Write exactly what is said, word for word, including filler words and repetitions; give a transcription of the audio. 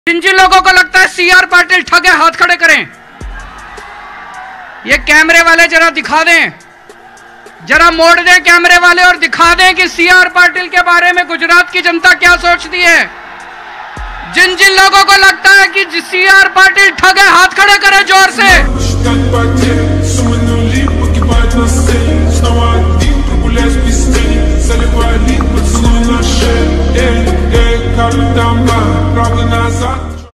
जिन जिन लोगों को लगता है सी आर पाटिल ठग है, हाथ खड़े करें। ये कैमरे वाले जरा दिखा दें, जरा मोड़ दें कैमरे वाले और दिखा दें कि सी आर पाटिल के बारे में गुजरात की जनता क्या सोचती है। जिन जिन लोगों को लगता है कि सी आर पाटिल ठग है, हाथ खड़े करें जोर से।